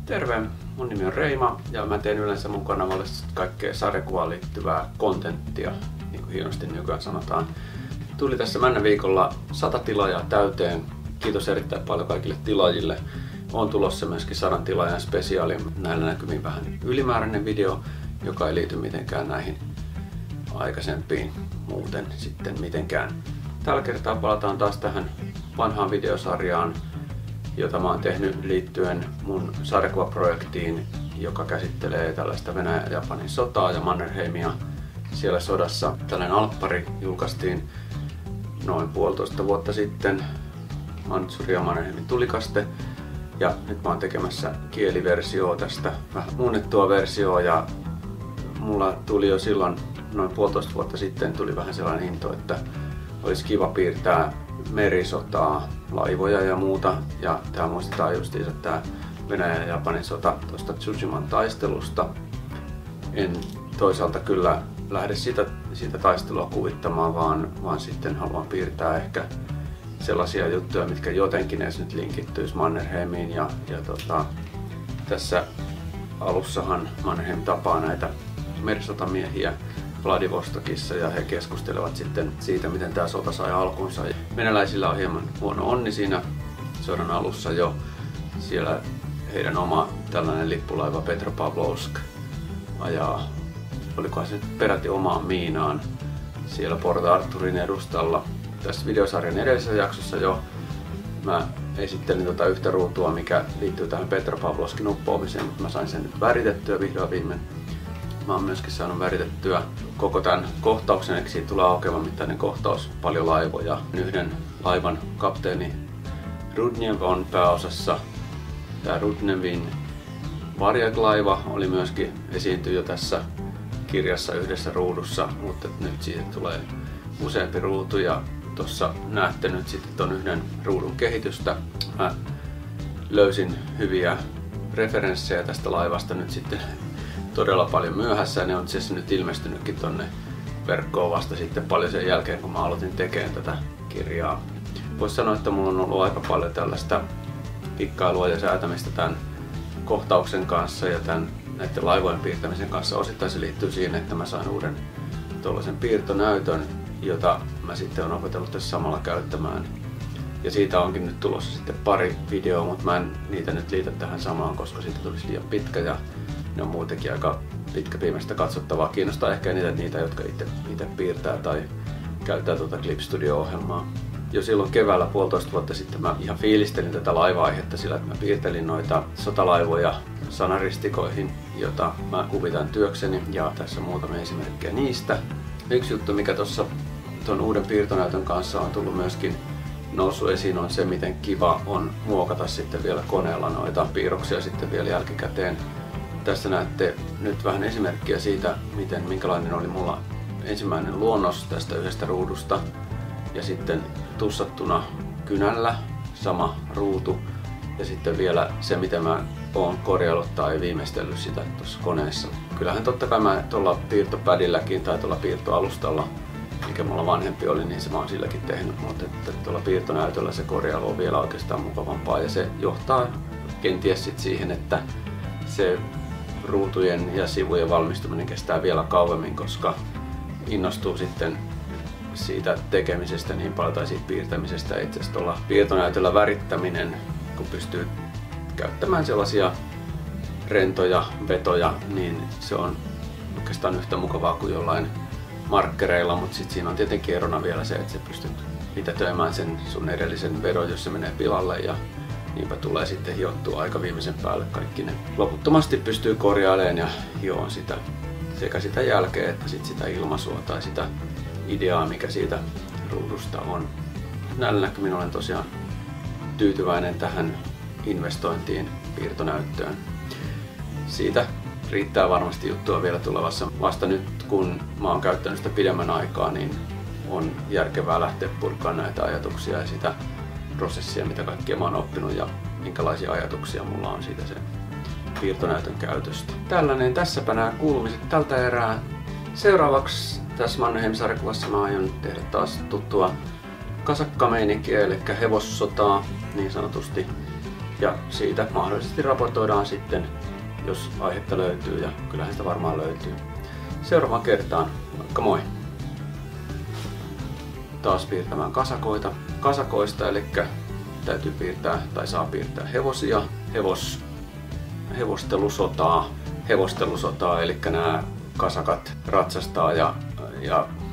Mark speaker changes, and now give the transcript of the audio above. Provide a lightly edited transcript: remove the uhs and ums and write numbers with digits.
Speaker 1: Terve! Mun nimi on Reima ja mä teen yleensä mun kanavalle kaikkea sarjakuvaan liittyvää kontenttia, niin kuin hienosti nykyään sanotaan. Tuli tässä männä viikolla 100 tilaajaa täyteen. Kiitos erittäin paljon kaikille tilaajille. On tulossa myöskin 100 tilaajan spesiaali. Näillä näkymin vähän ylimääräinen video, joka ei liity mitenkään näihin aikaisempiin muuten sitten mitenkään. Tällä kertaa palataan taas tähän vanhaan videosarjaan, jota mä oon tehnyt liittyen mun sarjakuvaprojektiin, joka käsittelee tällaista Venäjän ja Japanin sotaa ja Mannerheimia siellä sodassa. Tällainen alppari julkaistiin noin 1,5 vuotta sitten, Mantsuri ja Mannerheimin tulikaste. Ja nyt mä oon tekemässä kieliversioa tästä, vähän muunnettua versioa, ja mulla tuli jo silloin noin 1,5 vuotta sitten tuli vähän sellainen into, että olisi kiva piirtää merisotaa, laivoja ja muuta. Ja tää muistetaan justiinsa tää Venäjän ja Japanin sota tuosta Tsushiman taistelusta. En toisaalta kyllä lähde siitä taistelua kuvittamaan, vaan sitten haluan piirtää ehkä sellaisia juttuja, mitkä jotenkin edes nyt linkittyisi Mannerheimiin. Ja tässä alussahan Mannerheim tapaa näitä merisotamiehiä Vladivostokissa ja he keskustelevat sitten siitä, miten tämä sota sai alkunsa. Venäläisillä on hieman huono onni siinä sodan alussa jo. Siellä heidän oma tällainen lippulaiva Petropavlovsk ajaa, olikohan se nyt peräti omaan miinaan siellä Port Arthurin edustalla. Tässä videosarjan edellisessä jaksossa jo mä esittelin yhtä ruutua, mikä liittyy tähän Petropavlovskin uppoamiseen, mutta mä sain sen nyt väritettyä vihdoin viimein. Mä oon myöskin saanut väritettyä koko tämän kohtauksen, eli siitä tulee aukeavan mittainen kohtaus, paljon laivoja. Yhden laivan kapteeni Rudnev on pääosassa. Tää Rudnevin Varjag-laiva oli myöskin esiintyy jo tässä kirjassa yhdessä ruudussa, mutta nyt siitä tulee useampi ruutu ja tuossa näette nyt sitten ton yhden ruudun kehitystä. Mä löysin hyviä referenssejä tästä laivasta nyt sitten todella paljon myöhässä, ja ne on itse asiassa nyt ilmestynytkin tonne verkkoon vasta sitten paljon sen jälkeen, kun mä aloitin tekemään tätä kirjaa. Voisi sanoa, että mulla on ollut aika paljon tällaista kikkailua ja säätämistä tämän kohtauksen kanssa ja näiden laivojen piirtämisen kanssa. Osittain se liittyy siihen, että mä sain uuden tuollaisen piirtonäytön, jota mä sitten olen opetellut tässä samalla käyttämään. Ja siitä onkin nyt tulossa sitten pari videoa, mutta mä en niitä nyt liitä tähän samaan, koska siitä tulisi liian pitkä ja ne on muutenkin aika pitkäpiimäistä katsottavaa. Kiinnostaa ehkä niitä jotka itse piirtää tai käyttää Clip Studio-ohjelmaa. Jo silloin keväällä 1,5 vuotta sitten mä ihan fiilistelin tätä laiva-aihetta sillä, että mä piirtelin noita sotalaivoja sanaristikoihin, jota mä kuvitan työkseni, ja tässä on muutamia esimerkkejä niistä. Yksi juttu, mikä tuossa tuon uuden piirtonäytön kanssa on tullut myöskin noussut esiin, on se, miten kiva on muokata sitten vielä koneella noita piirroksia sitten vielä jälkikäteen. Tässä näette nyt vähän esimerkkiä siitä, minkälainen oli mulla ensimmäinen luonnos tästä yhdestä ruudusta. Ja sitten tussattuna kynällä sama ruutu. Ja sitten vielä se, miten mä oon korjaillut tai viimeistellyt sitä tuossa koneessa. Kyllähän totta kai mä tuolla piirtopädilläkin tai tuolla piirtoalustalla, mikä mulla vanhempi oli, niin se mä oon silläkin tehnyt. Mutta tuolla piirtonäytöllä se korjailu on vielä oikeastaan mukavampaa. Ja se johtaa kenties sit siihen, että se ruutujen ja sivujen valmistuminen kestää vielä kauemmin, koska innostuu sitten siitä tekemisestä niin paljon tai siitä piirtämisestä. Itse asiassa tuolla piirtonäytöllä värittäminen, kun pystyy käyttämään sellaisia rentoja vetoja, niin se on oikeastaan yhtä mukavaa kuin jollain markkereilla, mutta sitten siinä on tietenkin erona vielä se, että sä pystyt mitätöimään sen sun edellisen vedon, jos se menee pilalle, ja niinpä tulee sitten hiottua aika viimeisen päälle kaikki ne. Loputtomasti pystyy korjailemaan ja hioon sitä sekä sitä jälkeen että sitä ilmaisua tai sitä ideaa, mikä siitä ruudusta on. Näillä näkymin olen tosiaan tyytyväinen tähän investointiin piirtonäyttöön. Siitä riittää varmasti juttua vielä tulevassa. Vasta nyt kun mä oon käyttänyt sitä pidemmän aikaa, niin on järkevää lähteä purkaan näitä ajatuksia ja sitä prosessia, mitä kaikkea mä oon oppinut ja minkälaisia ajatuksia mulla on siitä sen piirtonäytön käytöstä. Tällainen tässäpä nämä kuulumiset tältä erää. Seuraavaksi tässä Mannerheim-sarjakuvassa mä aion tehdä taas tuttua kasakkameininkiä, eli hevossotaa niin sanotusti. Ja siitä mahdollisesti raportoidaan sitten, jos aihetta löytyy, ja kyllähän sitä varmaan löytyy. Seuraavaan kertaan, moikka moi! Taas piirtämään kasakoista, eli täytyy piirtää tai saa piirtää hevosia, hevostelusotaa, eli nämä kasakat ratsastaa ja